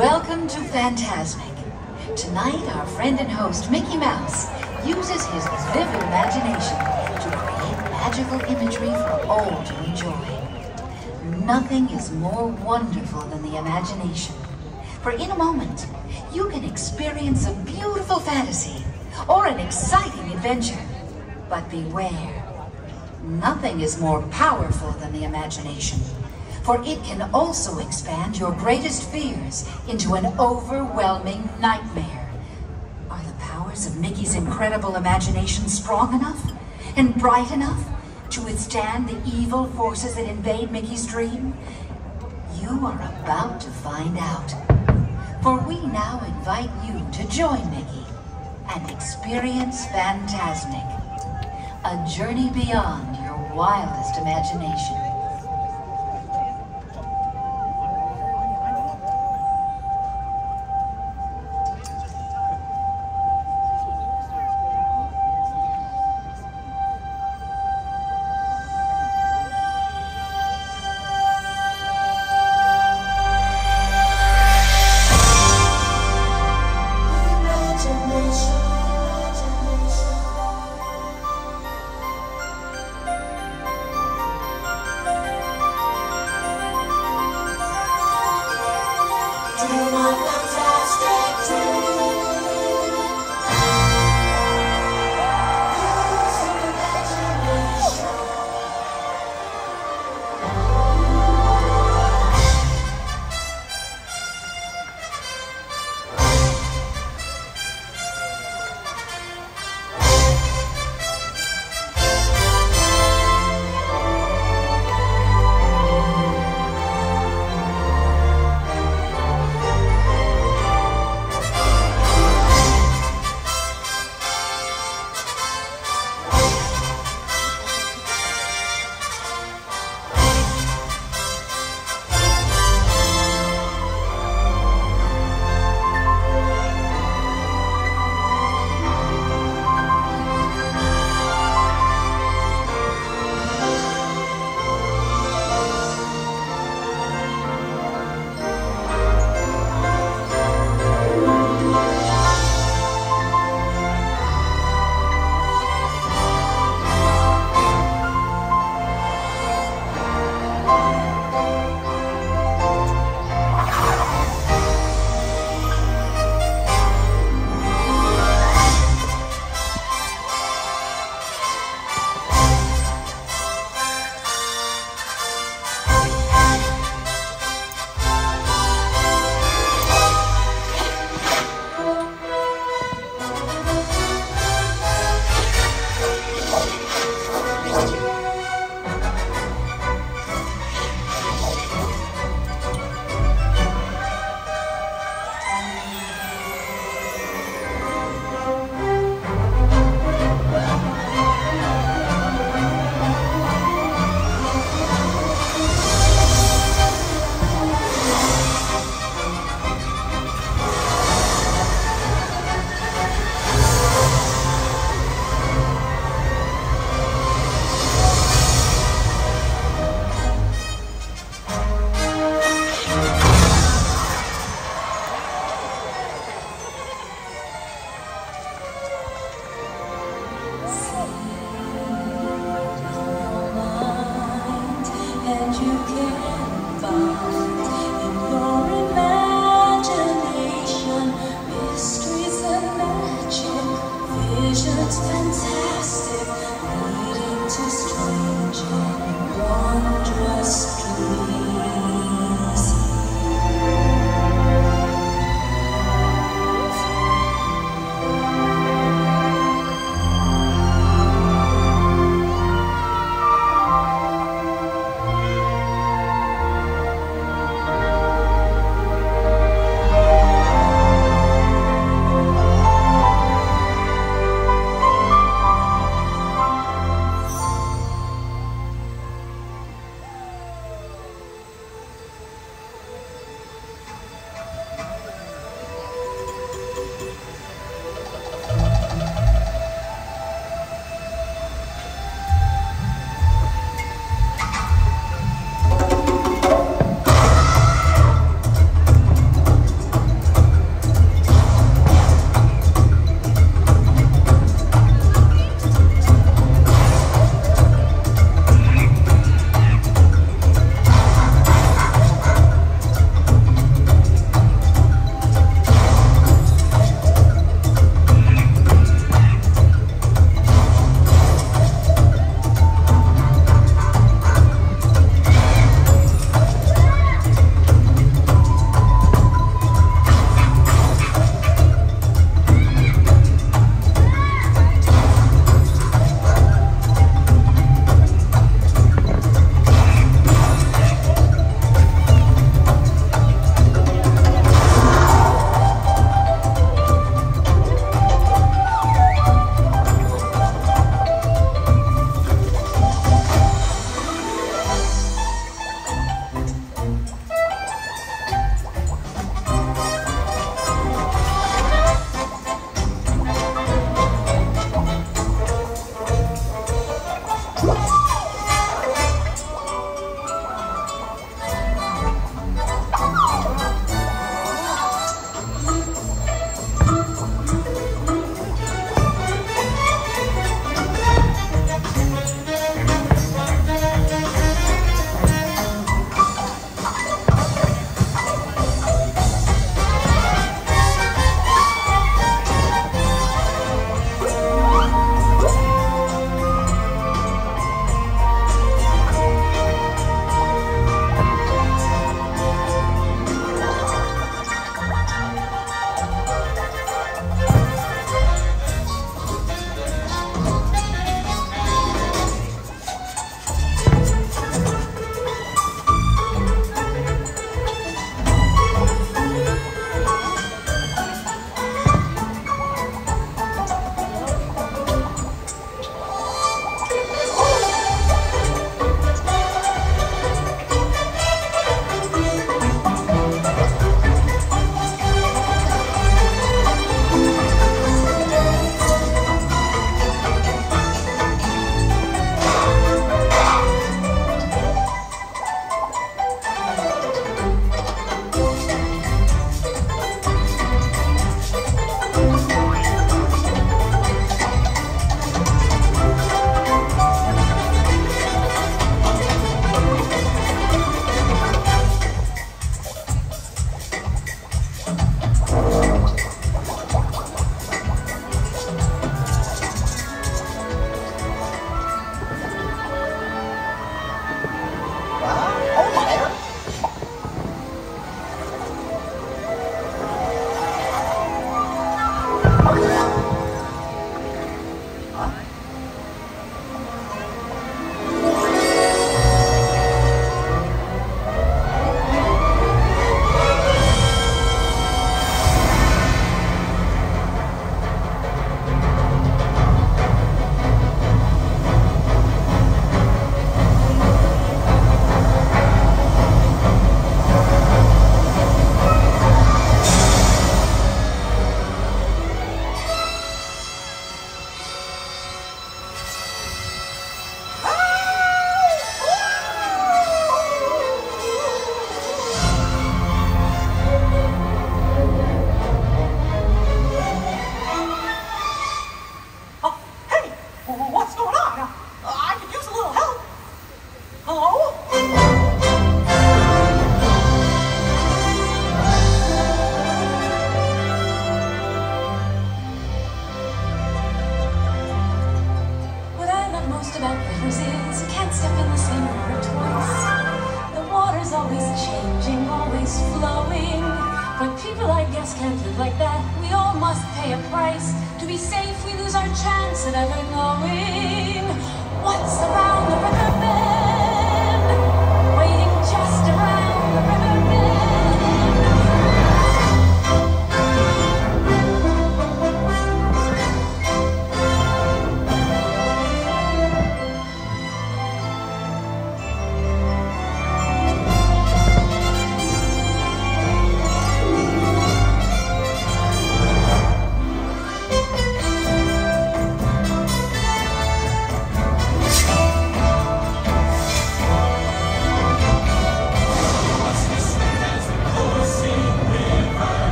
Welcome to Fantasmic. Tonight, our friend and host, Mickey Mouse, uses his vivid imagination to create magical imagery for all to enjoy. Nothing is more wonderful than the imagination. For in a moment, you can experience a beautiful fantasy or an exciting adventure. But beware, nothing is more powerful than the imagination. For it can also expand your greatest fears into an overwhelming nightmare. Are the powers of Mickey's incredible imagination strong enough and bright enough to withstand the evil forces that invade Mickey's dream? You are about to find out. For we now invite you to join Mickey and experience Fantasmic, a journey beyond your wildest imagination.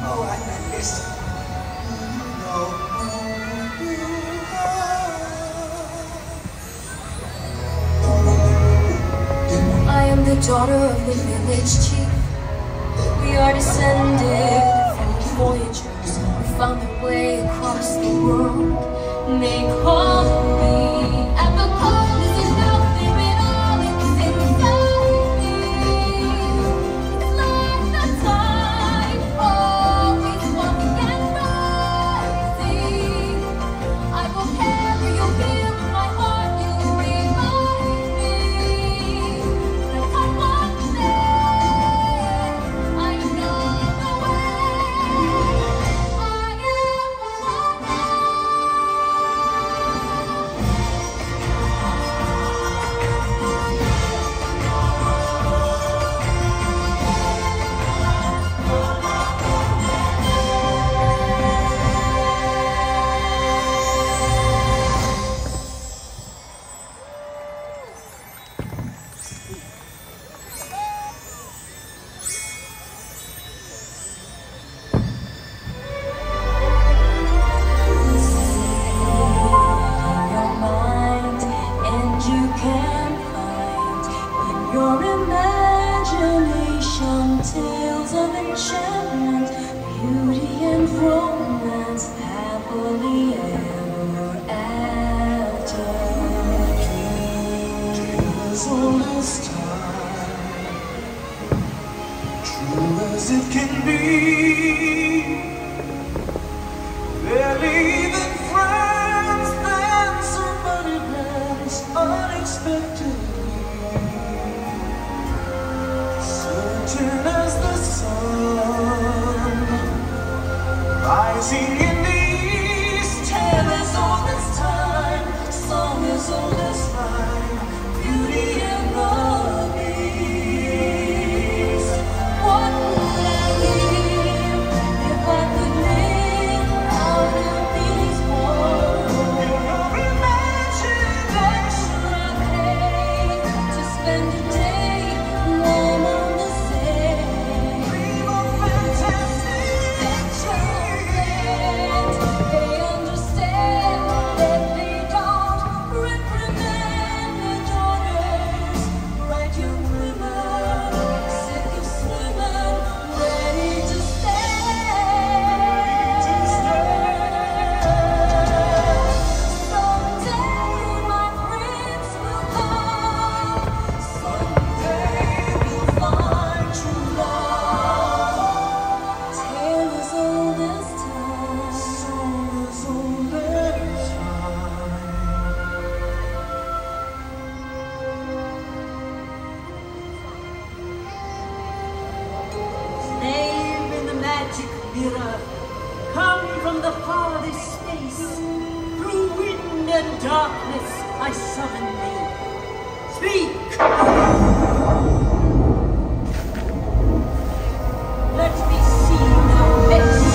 Oh, Agnes. I am the daughter of the village chief. We are descended from voyagers who found their way across the world. They call me, and the cold is enough, they've been all that's inside me. It's like the tide, always walking and rising. I will carry you here in my heart, you remind me that come one day, I know the way. I am one. Your imagination, tales of enchantment, beauty and romance, happily ever after. Tales old as time, true as it can be. They're leaving friends, then somebody lands unexpectedly. Certain as the sun rising in the east. Tale as old as time, song as old as rhyme, beauty and the beast. What would I give if I could live out of these walls? In your imagination, I'd pay to spend a day warm on the sand. dream of fantastic They understand that they don't reprimand their daughters. Bright young women, sick of swimming, ready to stand. Someday my prince will come. Someday we'll find true love. Tale as old as time. song as old as time. Name in the magic mirror, come from the farthest space. Through wind and darkness I summon thee. Speak! Let me see thy face.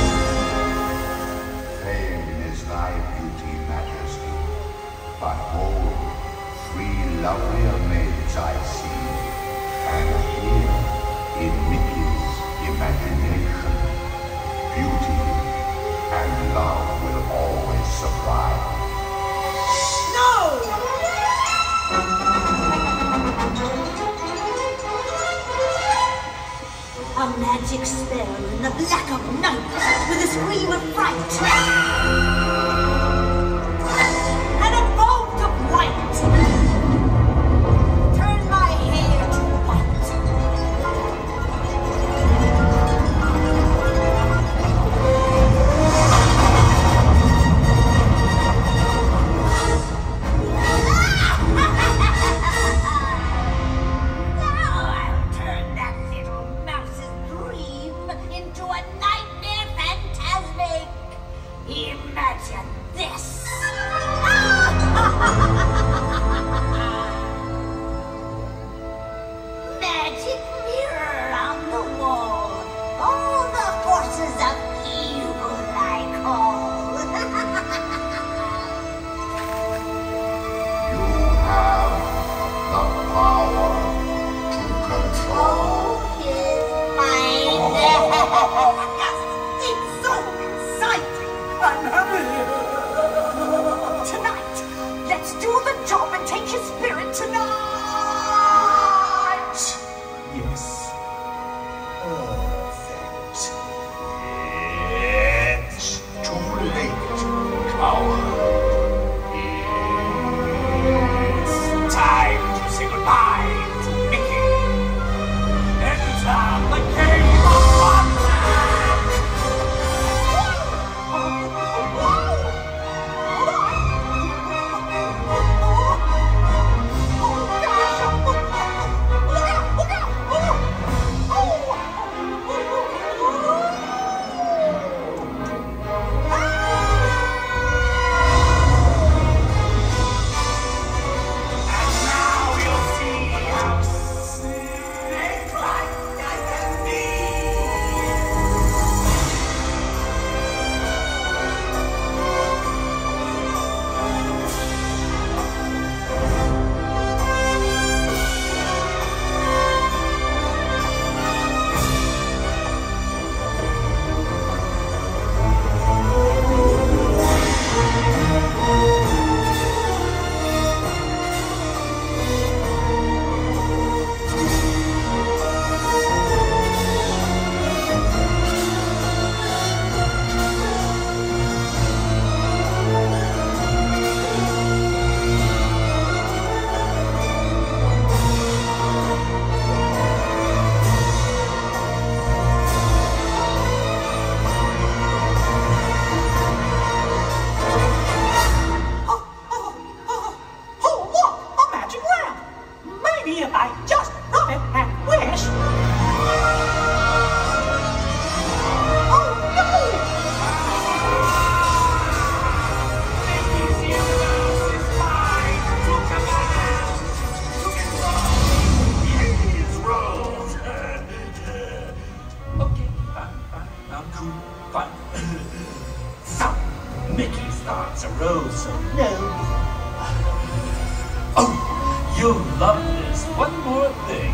Fame is thy beauty, majesty, but hold, three lovelier maids I see, and here, in Mickey's imagination, beauty and love will always survive. No! A magic spell in the black of night with a scream of fright. And a bolt of light. Turn my hair to white. Now I'll turn that little mouse's dream into a nightmare phantasmic. Imagine this. Magic mirror on the wall. All the forces of evil I call. You have the power to control. Oh, his mind. uncool, but some Mickey's thoughts arose so low. Oh, you'll love this. One more thing.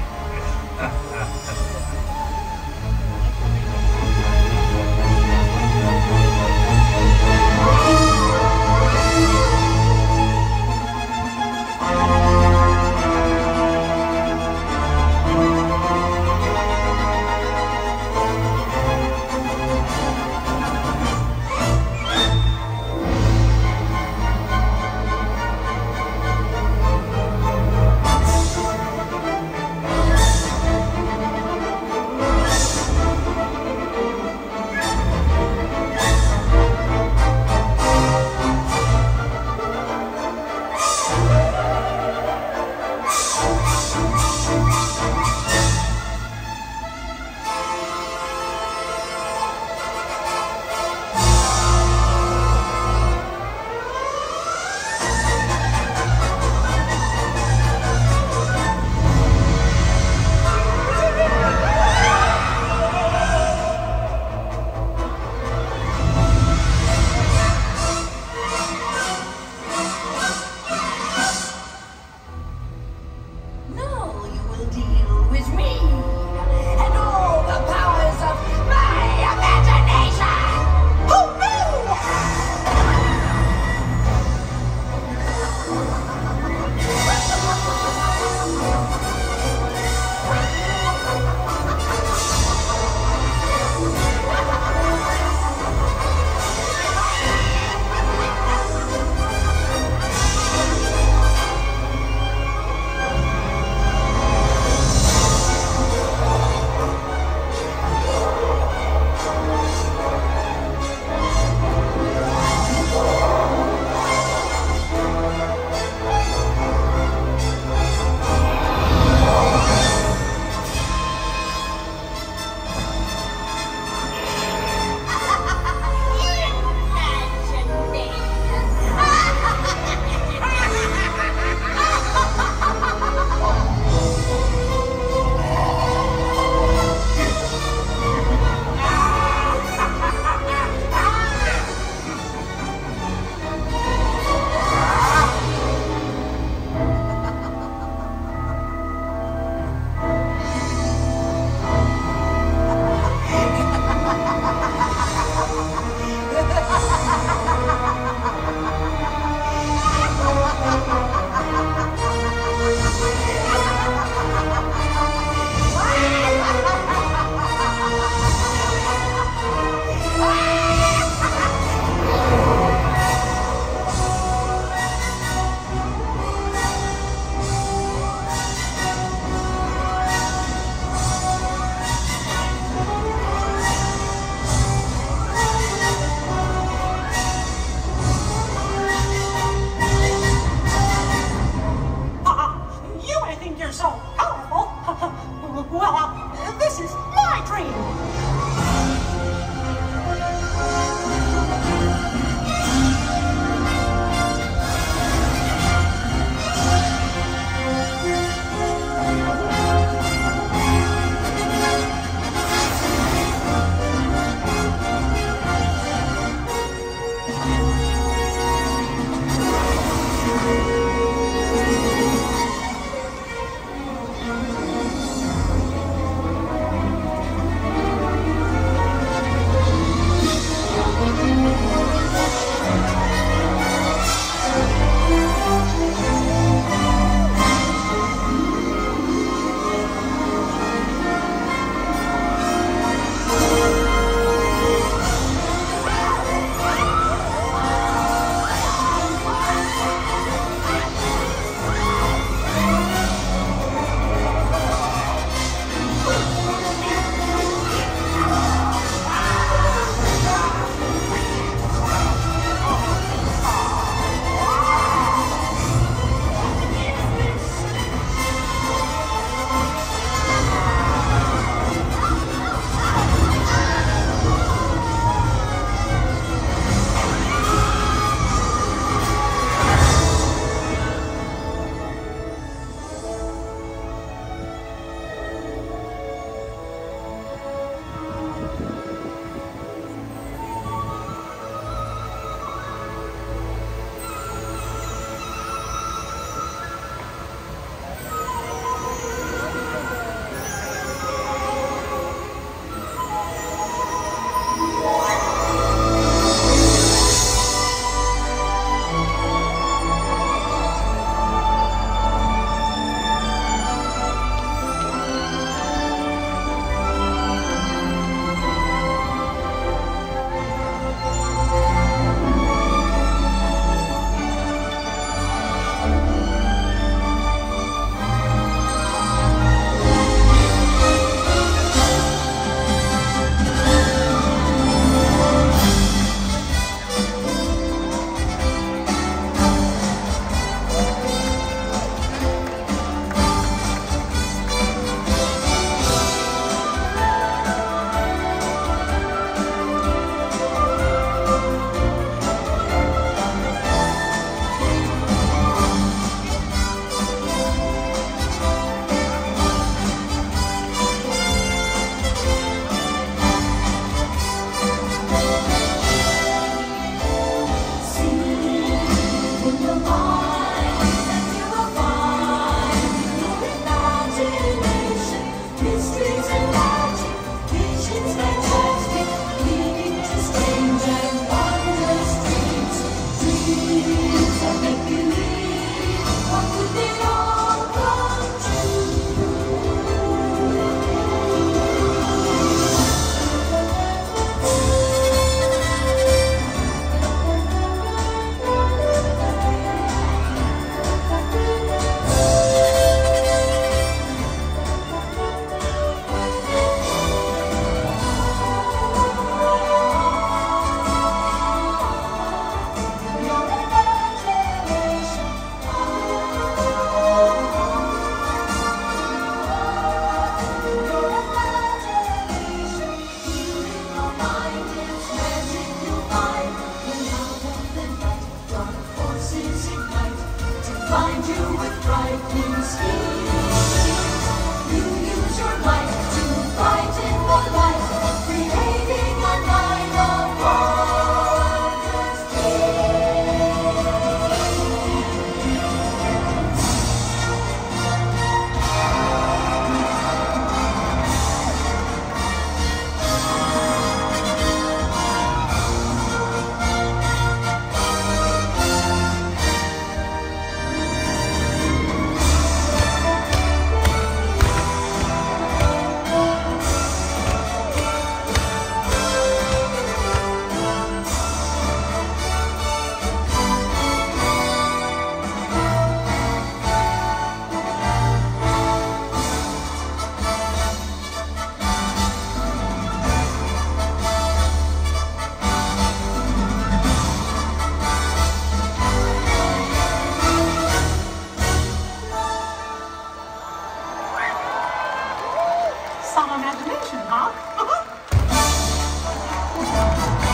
Some imagination, huh?